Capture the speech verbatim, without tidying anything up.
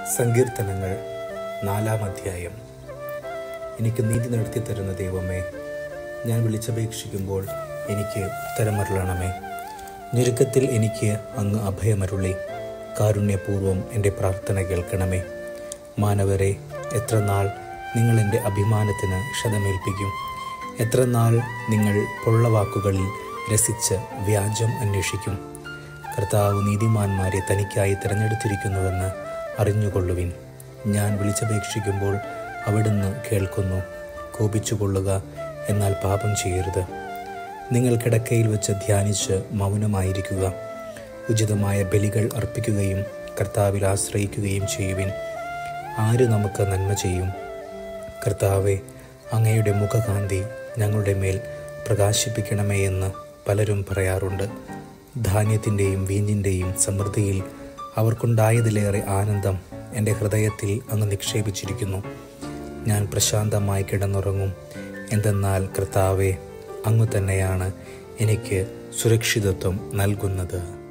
സങ്കീർത്തനങ്ങൾ നാലാം അധ്യായം. എനിക്ക് നീതി നടത്തി തരുന്ന ദൈവമേ, ഞാൻ വിളിച്ചപേക്ഷിക്കുമ്പോൾ എനിക്ക് ഉത്തരമരുളണമേ. ഞെരുക്കത്തിൽ എനിക്ക് അങ്ങ് അഭയമരുളി കാരുണ്യപൂർവ്വം എൻ്റെ പ്രാർത്ഥന കേൾക്കണമേ. മാനവരെ, എത്ര നാൾ നിങ്ങൾ എൻ്റെ അഭിമാനത്തിന് ക്ഷതമേൽപ്പിക്കും? എത്ര നാൾ നിങ്ങൾ പൊള്ളവാക്കുകളിൽ രസിച്ച് വ്യാജം അന്വേഷിക്കും? കർത്താവ് നീതിമാന്മാരെ തനിക്കായി തിരഞ്ഞെടുത്തിരിക്കുന്നുവെന്ന് അറിഞ്ഞുകൊള്ളുവിൻ. ഞാൻ വിളിച്ചപേക്ഷിക്കുമ്പോൾ അവിടുന്ന് കേൾക്കുന്നു. കോപിച്ചുകൊള്ളുക, എന്നാൽ പാപം ചെയ്യരുത്. നിങ്ങൾ കിടക്കയിൽ വെച്ച് ധ്യാനിച്ച് മൗനമായിരിക്കുക. ഉചിതമായ ബലികൾ അർപ്പിക്കുകയും കർത്താവിൽ ആശ്രയിക്കുകയും ചെയ്യുവിൻ. ആര് നമുക്ക് നന്മ ചെയ്യും? കർത്താവെ, അങ്ങയുടെ മുഖകാന്തി ഞങ്ങളുടെ മേൽ പ്രകാശിപ്പിക്കണമേ എന്ന് പലരും പറയാറുണ്ട്. ധാന്യത്തിൻ്റെയും വീഞ്ഞിൻ്റെയും സമൃദ്ധിയിൽ അവർക്കുണ്ടായതിലേറെ ആനന്ദം എൻ്റെ ഹൃദയത്തിൽ അങ്ങ് നിക്ഷേപിച്ചിരിക്കുന്നു. ഞാൻ പ്രശാന്തമായി കിടന്നുറങ്ങും. എന്തെന്നാൽ കർത്താവെ, അങ്ങ് തന്നെയാണ് എനിക്ക് സുരക്ഷിതത്വം നൽകുന്നത്.